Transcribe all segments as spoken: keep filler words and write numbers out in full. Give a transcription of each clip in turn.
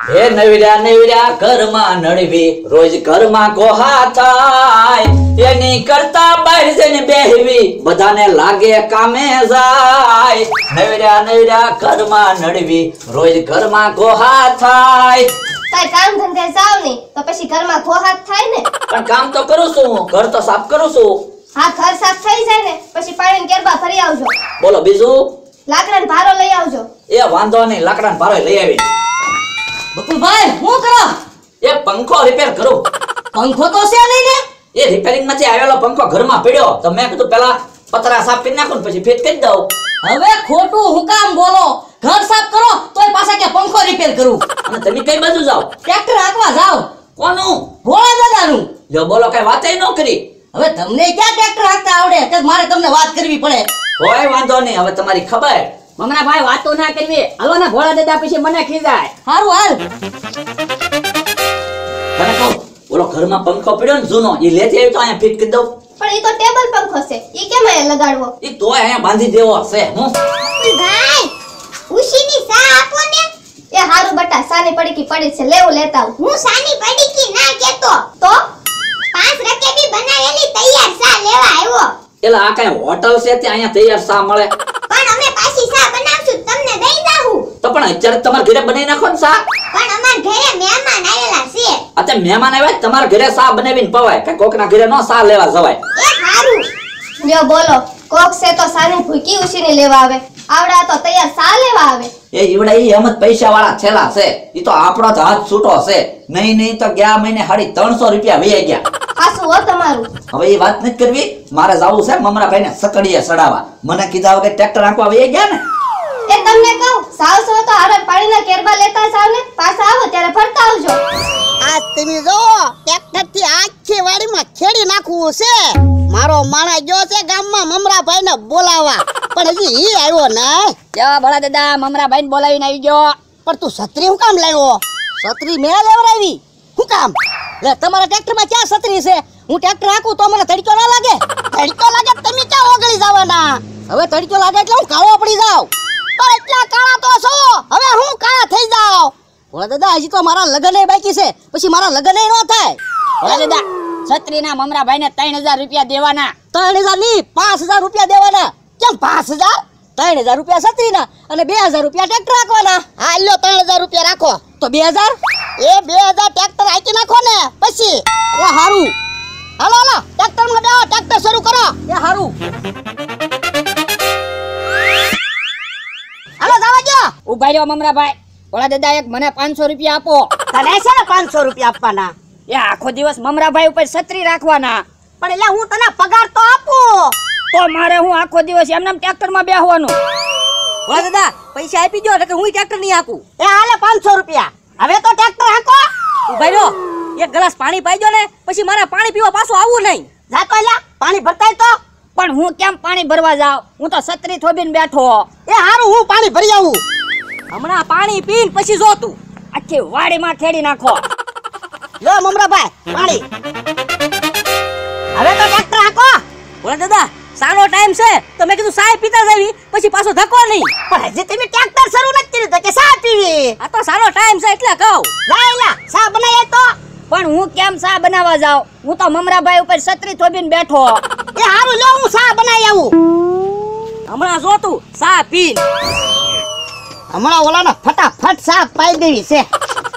હે નવીરા નવીરા ઘરમાં નડવી રોજ ઘરમાં કોહા થાય એની કરતા બહાર જઈને બેહવી બધાને લાગે કામે જાય નવીરા નવીરા ઘરમાં નડવી રોજ ઘરમાં કોહા થાય કાઈ કામ ધંધે જાવ ની તો પછી ઘરમાં ખોહાત થાય ને પણ કામ તો કરું છું ઘર તો સાફ કરું છું હા ઘર સાફ થઈ જાય ને પછી પાણીની કેરબા ભરી આવજો બોલો બીજું લાકડાનો ભારો લઈ આવજો એ વાંધો નહીં લાકડાનો ભારો લઈ આવી બકુલભાઈ હું કરો એ પંખો રિપેર કરું પંખો તો છે નહીં ને એ રિપેરિંગ માંથી આવેલો પંખો ઘરમાં પડ્યો તો મેં કીધું પેલા પતરા સાફ કરી નાખું ને પછી ફિટ કરી દઉં હવે ખોટું હું કામ બોલો ઘર સાફ કરો તોય પાછા કે પંખો રિપેર કરું અને તમે કઈ બાજુ જાઓ ટ્રેક્ટર હાંકવા જાવ કોનું ભોળા દાદાનું જો બોલો કઈ વાતે ન કરી હવે તમને ક્યાં ટ્રેક્ટર હાંકતા આવડે તે મારે તમને વાત કરવી પડે કોઈ વાંધો નહીં હવે તમારી ખબર મમરા ભાઈ વાતો ના કરવી હાલો ને ભોળા દાદા પછી મને ખીજાય હારું હાલ તને કહું બોલો ઘરમાં પંખો પડ્યો ને જૂનો એ લેતી આવી તો અહીંયા ફિટ કરી દઉં પણ ઈ તો ટેબલ પંખો છે ઈ કેમ અહીંયા લગાડવો એ તોય અહીંયા બાંધી દેવો છે હું ભાઈ ઉશીની સા આપો ને એ હારું બટા સાની પડીકી પડી છે લેવું લેતા આવ હું સાની પડીકી ના કેતો તો પાંચ રકેબી બનાવેલી તૈયાર સા લેવા આવ્યો એટલે આ કઈ હોટલ છે ત્યાં અહીંયા તૈયાર સા મળે પણ અમે પાછી સા બનાવશું તમને દઈ જાહું તો પણ અત્યારે તમારા ઘરે બનાવી નાખો ને સા પણ અમાર ઘરે મહેમાન આવેલા છે અત્યારે મહેમાન આવ્યા તમારા ઘરે સા બનાવીને પવાય કે કોકના ઘરે નો સા લેવા જવાય એ હારું લ્યો બોલો કોક છે તો સાની ભૂકી ઉશીની લેવા આવે આવડા તો તૈયાર સા લેવા આવે એ ઈવડા ઈ એમ જ પૈસા વાળા છેલા છે ઈ તો આપણો જ હાથ છૂટો છે નહીં નહીં તો ગયા મહિને હાડી ત્રણસો રૂપિયા વહી ગયા હાસું હો તમારું હવે એ વાત નથી કરવી મારે જાવું છે મમરાભાઈ ને સકડીએ સડાવા મને કીધા વગર ટ્રેક્ટર આંકવા વહી ગયા ને એ તમને કહું સાવ સો તો હારે પાણીના કેરબા લેતા જાવ ને પાછા આવો ત્યારે ફરતા આવજો આ તમે જો ટ્રેક્ટર થી આખી વાડીમાં ખેડી નાખવું છે મારો માણા ગયો છે ગામમાં મમરાભાઈ ને બોલાવા પણ હજી ઈ આવ્યો નહીં જા ભોળા દાદા મમરા ભાઈ બોલાવીને આવી ગયો પણ તું છત્રી હું કામ લાવ્યો છત્રી મેં લેવડાવી હું કામ લે તમારા ટ્રેક્ટર માં ક્યાં છત્રી છે હું ટ્રેક્ટર હાંકું તો મને તડકો ના લાગે તડકો લાગે તમે ક્યાં ઓગળી જવાના હવે તડકો લાગે એટલે હું કાળો પડી જાઉં તો એટલા કાળા તો છો હવે હું કાળા થઈ જાવ ભોળા દાદા હજી તો મારા લગન બાકી છે પછી મારા લગન ન થાય ભોળા દાદા છત્રીના મમરા ભાઈ ને ત્રણ હજાર રૂપિયા દેવાના ત્રણ હજાર ની પાંચ હજાર રૂપિયા દેવાના કેમ પાંચ હજાર ત્રણ હજાર રૂપિયા છત્રીના અને બે હજાર રૂપિયા ટ્રેક્ટર હાંકવાના હા લ્યો ત્રણ હજાર રૂપિયા રાખો તો બે હજાર એ બે હજાર ટ્રેક્ટર હાંકી નાખો ને પછી એ હારું હાલો હાલો ટ્રેક્ટર માં બેહો ટ્રેક્ટર શરૂ કરો એ હારું હાલો જાવા દો ઉભા રહ્યો મમરા ભાઈ ભોળા દાદા એક મને પાંચસો રૂપિયા આપો તને છે ને પાંચસો રૂપિયા આપવાના એ આખો દિવસ મમરા ભાઈ ઉપર છત્રી રાખવાના પણ એટલે હું તને પગાર તો આપું તો મારે હું આખો દિવસ એમને ટ્રેક્ટર માં બેહવાનું ભોળા દાદા પૈસા આપી દો એટલે હું ટ્રેક્ટર નહીં હાંકું એ હાલે પાંચસો રૂપિયા હવે તો ટ્રેક્ટર હાંકો ઉભા રહ્યો એક ગ્લાસ પાણી પાઈ દો ને પછી મારે પાણી પીવા પાછું આવવું નહીં જાતો લ્યા પાણી ભરતાય તો પણ હું કેમ પાણી ભરવા જાઉં હું તો છત્રી થોબીને બેઠો એ હારું હું પાણી ભરી આવું હમણાં પાણી પીને પછી જોતું આખી વાડીમાં ખેડી નાખો લો મમરાભાઈ પાણી હવે તો ટ્રેક્ટર હાંકો ભોળા દાદા સાનો ટાઈમ છે તો મેં કીધું સાય પીતા જાવી પછી પાછો ધક્કો નહીં પણ હજી તમે ટ્રેક્ટર શરૂ નથી કર્યું તો કે સા પીવી આ તો સારો ટાઈમ છે એટલે કહું લા લા સા બનાય તો પણ હું કેમ સા બનાવવા જાઉં હું તો મમરાભાઈ ઉપર છત્રી થોબીને બેઠો એ હારું લો હું સા બનાવી આવું હમણાં જોતું સા પીન હમણાં ઓલાના ફટાફટ સા પાઈ દેવી છે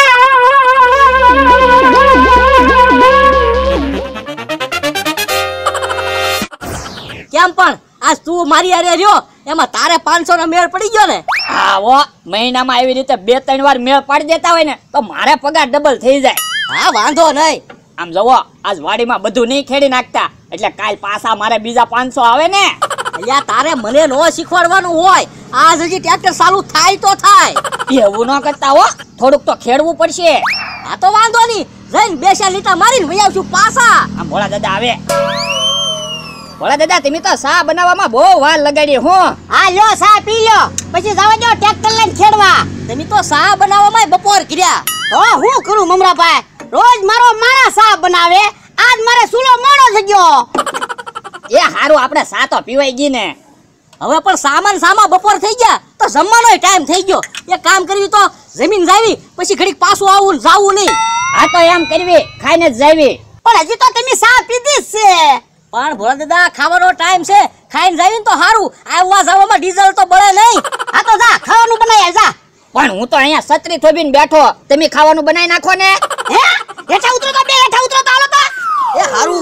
કેમ પણ આજ તું મારી હારે રહ્યો એમાં તારે પાંચસો નો મેળ પડી ગયો ને આવો મહિનામાં આવી રીતે બે ત્રણ વાર મેળ પાડી દેતા હોય ને તો મારે પગાર ડબલ થઈ જાય હા વાંધો નહીં આમ જવો આજ વાડીમાં બધું નહીં ખેડી નાખતા એટલે કાલ પાછા મારે બીજા પાંચસો આવે ને અલ્યા તારે મને નો શીખવાડવાનું હોય આજ હજી ટ્રેક્ટર ચાલુ થાય તો થાય એવું ન કરતા હો થોડુંક તો ખેડવું પડશે આ તો વાંધો નહીં જઈને બે ચાર લીટા મારીને વહી આવશું પાછા આમ ભોળા દાદા આવે ભોળા દાદા તમે તો સા બનાવવામાં બહુ વાર લગાડી હો હા લ્યો સા પી લ્યો પછી જવા દો ટ્રેક્ટર લઈને ખેડવા તમે તો સા બનાવવામાં બપોર કર્યા તો હું કરું મમરાભાઈ રોજ મારો માણા સા બનાવે આજ મારે સુલો મોડો થઈ ગયો એ હારું આપણે સા તો પીવાઈ ગઈ ને હવે પણ સામાન સામા બપોર થઈ ગયા તો જમવાનો ટાઈમ થઈ ગયો. એક કામ કરવી તો જમીન જાવી પછી ઘડીક પાછું આવું ને જાવું નહીં. આ તો એમ કરવી ખાઈને જ જાવી. પણ હજી તો તમે સા પીધી જ છે. પણ ભોળા દાદા ખાવાનો ટાઈમ છે, ખાઈને જાવી ને તો સારું. આવવા જવામાં ડીઝલ તો બળે નહીં. આ તો જા ખાવાનું બનાય જા. પણ હું તો અહીંયા છત્રી થોબીને બેઠો, તમે ખાવાનું બનાવી નાખો ને. હે હેઠા ઉતરો તો બે હેઠા ઉતરો તો હાલો તો. એ સારું.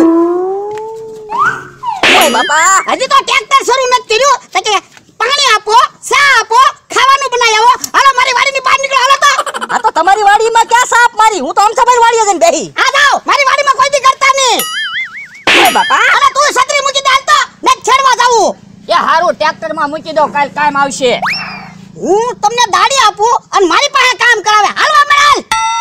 ઓય બાપા હજી તો ટ્રેક્ટર શરૂ નથી કર્યું તો કે પાણી આપો, ચા આપો, ખાવાનું બનાવી આવો. હાલો મારી વાડીની બહાર નીકળો હાલો તો. આ તો તમારી વાડીમાં ક્યાં સાપ મારી? હું તો અમથાભાઈ વાડીએ જઈને બેહી. આ જાઓ મારી વાડીમાં કોઈ દી કરતા નહીં. ઓય બાપા અરે તું છત્રી મૂકી દે હાલ તો ને છેડવા જાવું. એ હારું ટ્રેક્ટરમાં મૂકી દો, કાલ કામ આવશે. હું તમને દાડી આપું અને મારી પાસે કામ કરાવે. હાલો અમરાલ.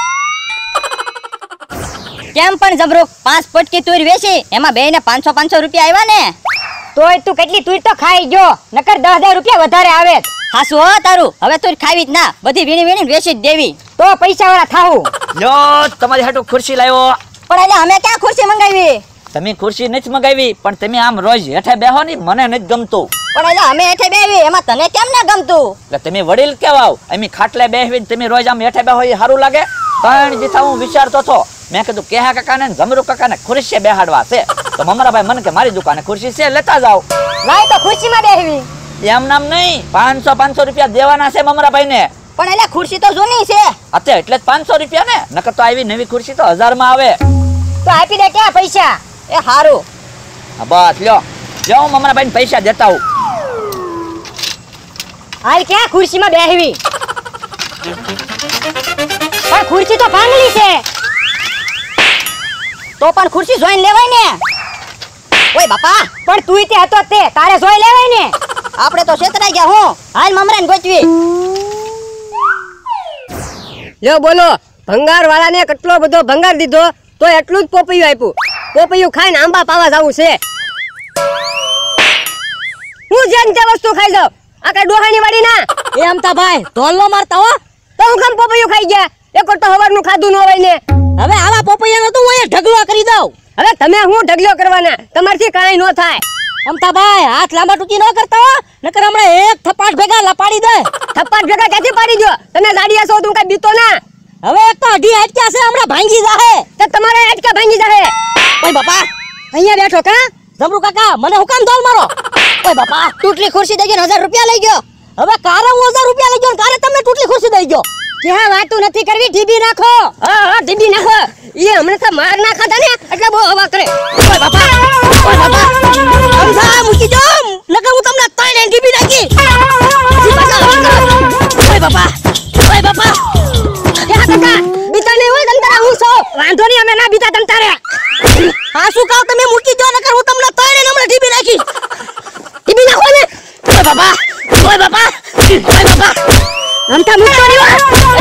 કેમ પણ જબરો પાંચ પટકી તુર વેચી એમાં બે ને પાંચસો પાંચસો રૂપિયા આવ્યા ને. તોય તું કેટલી તુર તો ખાઈ ગયો, નકર દસ હજાર રૂપિયા વધારે આવે. હાસુ હો તારું, હવે તુર ખાવી જ ના, બધી વીણી વીણી વેચી જ દેવી. તો પૈસા વાળા થાવું. લ્યો તમારી હાટુ ખુરશી લાવ્યો. પણ એટલે અમે ક્યાં ખુરશી મંગાવી? તમે ખુરશી નથી મગાવી પણ તમે આમ રોજ હેઠે બેહો ને મને નથી ગમતું. પણ એટલે અમે હેઠે બેવી એમાં તને કેમ ના ગમતું? એટલે તમે વડીલ કેવાવ, અમે ખાટલે બેહવીને તમે રોજ આમ હેઠે બેહો એ સારું લાગે? પણ જીથા હું વિચારતો હતો, મેં કીધું કેહા કાકાને ને જમરૂ કાકાને ખુરશી બેહાડવા છે તો મમરાભાઈ મને કે મારી દુકાને ખુરશી છે લેતા જાવ. લાય તો ખુરશીમાં બેહવી. એમ નામ નહીં, પાંચસો પાંચસો રૂપિયા દેવાના છે મમરાભાઈ ને. પણ એટલે ખુરશી તો જૂની છે. અત્યારે એટલે જ પાંચસો રૂપિયા ને, નકર તો આવી નવી ખુરશી તો હજાર માં આવે. તો આપી દે ક્યાં પૈસા? એ હારું. હા બસ લ્યો, લ્યો હું મમરાભાઈ ને પૈસા દેતા હું. હાલ ક્યાં ખુરશીમાં બેહવી? પણ ખુરશી તો ભાંગલી છે. તો પણ ખુરશી જોઈને લેવાય ને. ઓય બાપા પણ તું તે હતો તે તારે જોઈ લેવાય ને. આપણે તો છેતરાઈ ગયા. હું હાલ મમરાને ગોચવી. લ્યો બોલો, ભંગાર વાળાને કેટલો બધો ભંગાર દીધો તો એટલું જ પોપૈયું આપ્યું. પોપૈયું ખાઈને આંબા પાવા જાવું છે. હું જેન તે વસ્તુ ખાઈ જાવ આ કઈ ડોહાની વાડી ના. એ અમતા ભાઈ ઢોલ નો મારતા હો. તો હું કેમ પોપૈયું ખાઈ ગયા? એક તો હવારનું ખાધું ન હોય ને. હવે આવા પોપૈયાનો તો હું ઢગલો કરી દઉં. હવે તમે હું ઢગલો કરવાના? તમારથી કાંઈ ન થાય. અમતા ભાઈ હાથ લાંબા ટૂંકી ન કરતા હો, નકર હમણાં એક થપાટ ભેગા લપાડી દે. થપાટ ભેગા ક્યાંથી પાડી દો? તમે ગાડીયા છો તું કઈ બીતો ના. હવે એક તો અઢી હાટક્યા છે, હમણાં ભાંગી જાહે. તો તમારે હાટકા ભાંગી જાહે. ઓય બાપા અહીંયા બેઠો કા જબરુ કાકા, મને હુકામ દોલ મારો. ઓય બાપા તૂટલી ખુરશી દઈ ગયો, હજાર રૂપિયા લઈ ગયો. હવે કારે હું હજાર રૂપિયા લઈ ગયો, કારે તમને તૂટલી ખુરશી દઈ ગયો. ક્યાં વાતું નથી કરવી, ઢીબી નાખો. હા હા ઢીબી નાખો. એ હમણાં તો માર ના ખાતા ને એટલે બહુ હવા કરે. ઓય બાપા ઓય બાપા અમથા મૂકી દો, નકર હું તમને તાણે ઢીબી નાખી. ઓય બાપા ઓય બાપા ક્યાં કાકા બીતા નહીં હોય તંતારા હું છો. વાંધો નહીં અમે ના બીતા તંતારે. હા શું કહો તમે મૂકી દો, નકર હું તમને તાણે હમણાં ઢીબી નાખી. ઢીબી નાખો ને. ઓય બાપા ઓય બાપા ઓય બાપા અમથા મૂકતો નહીં હોય.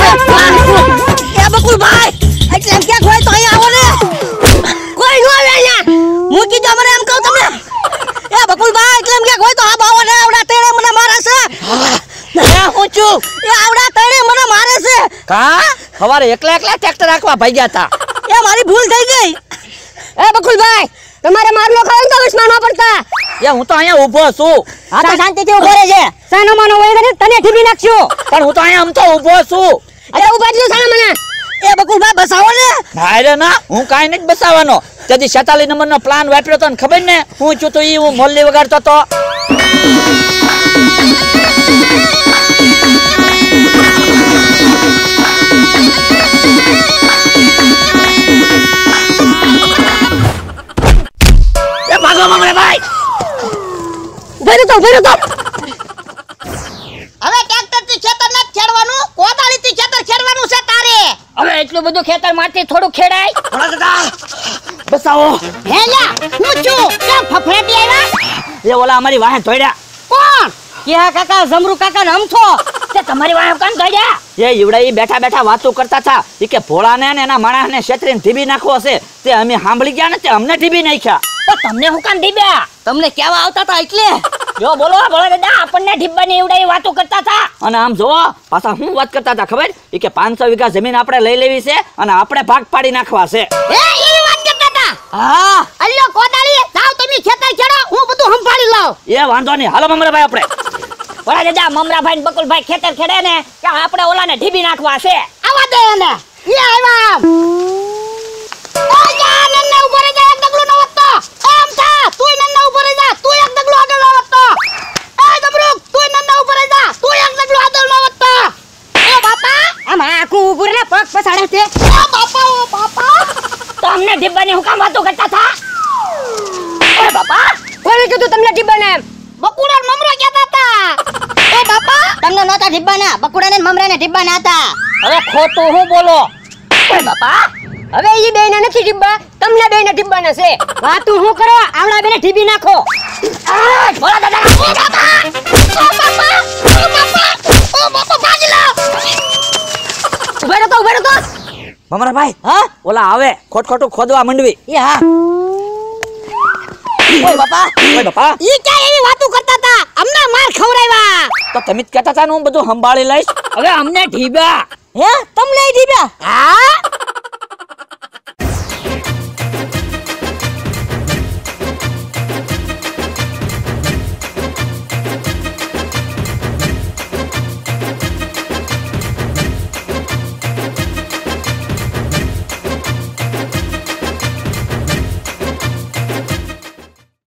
એ બકુલ ભાઈ એટલે એમ ક્યાંક હોય તો અહીંયા આવો ને. કોઈ ન આવે અહીંયા, મૂકી દો મને એમ કહું તમને. એ બકુલ ભાઈ એટલે એમ ક્યાંક હોય તો આ બાવો ને આવડા તેડે મને મારે છે. ના હું છું એ આવડા તેડે મને મારે છે. કા સવારે એકલા એકલા ટ્રેક્ટર રાખવા ભાગ્યા હતા. એ મારી ભૂલ થઈ ગઈ. એ બકુલ ભાઈ તમારે મારલો ખાવ તો વિશ્વાસ ન પડતા. એ હું તો અહીંયા ઊભો છું. આ તો શાંતિથી ઉભો રહેજે. સાનો માનો હોય ને તને ઠીબી નાખશું. પણ હું તો અહીંયા આમ તો ઊભો છું. અરે ઉભા જ સાનો મને. એ બકુલ ભાઈ બસાવો ને. ના રે ના, હું કાઈ નથી બસાવાનો. તેથી છેતાલીસ નંબર નો પ્લાન વાપર્યો તો ને ખબર ને હું છું તો ઈ હું મોલ્લી વગાડતો તો. એ ભાગો મમરે ભાઈ. ભેરો તો ભેરો તો. હવે ટ્રેક્ટર થી ખેતર ન ખેડવાનું, કોદાળી થી ખેતર ખેડવાનું છે તારે. હવે એટલું બધું ખેતર માંથી થોડું ખેડાય. ભોળા દાદા બસાવો. હે લ્યા હું છું કેમ ફફડાટી આવ્યા? એ ઓલા અમારી વાહે ધોડ્યા. કોણ? ક્યાં કાકા જમરૂ કાકા ને અમથો. તે તમારી વાહે કામ કાઢ્યા? એ ઈવડા ઈ બેઠા બેઠા વાતો કરતા હતા. ઈ કે ભોળાને ને એના માણસને છેતરીને ઢીબી નાખવો છે. તે અમે સાંભળી ગયા ને તે અમને ઢીબી નાખ્યા. તો તમને હું કામ ઢીબ્યા? તમને કેવા આવતા હતા એટલે. જો બોલો બોલો દાદા, આપણને ઢીબ્બાની એવડાઈ વાતો કરતા હતા. અને આમ જોવો પાછા હું વાત કરતા હતા ખબર? ઈ કે પાંચસો વીઘા જમીન આપણે લઈ લેવી છે અને આપણે ભાગ પાડી નાખવા છે. એ એવી વાત કરતા હતા. હા અલ્યો કોદાળી જાવ તમે ખેતર ખેડો, હું બધું સંભાળી લાવ. એ વાંધો નહીં, હાલો મમરાભાઈ આપણે. ભોળા દાદા મમરાભાઈ ને બકુલભાઈ ખેતર ખેડે ને કે આપણે ઓલાને ઢીબી નાખવા છે. આવા દે એને ઈ આવ્યા ઓ જા નન્ને ઉભો રહી જા એક ડગલું ન વધતો એમ થા તું નન્ને ઉભો રહી જા તું એક ડગલું આગળ ન વધતો એ જબરૂક તું નન્ને ઉભો રહી જા તું એક ડગલું આગળ ન વધતો એ બાપા આમ આખું ઊભું રહીને પગ પછાડે છે. ઓ બાપા ઓ બાપા તો અમને ઢીબાની હુકામ વાતો કરતા થા. ઓય બાપા કોણે કીધું તમને ટીબાને એમ? બકુડા ને મમરા કહેતા હતા એ બાપા તમને નહોતા ઢીબાના બકુડાને ને મમરાને ઢીબાના હતા. હવે ખોટું હું બોલો. ઓય બાપા હવે ઈ બેયને નથી ટીબા, તમને બેયને ટીબાના છે. વાતું હું કરો, આવડા બેને ટીબી નાખો. આ ભોળા દાદા ઓ બાપા ઓ બાપા ઓ બાપા ઓ બાપા ભાગી લો ઉભા રહો તો ઉભા રહો તો. મમરાભાઈ હા ઓલા આવે ખોટ ખોટું ખોદવા માંડવી. એ હા ઓય બાપા ઓય બાપા ઈ ક્યાં એવી વાતો કરતા હતા અમને માર ખવરાવ્યા તો તમે જ કહેતા હતા ને હું બધું સંભાળી લઈશ. હવે અમને ઢીબા. હે તમને ઈ ટીબા? હા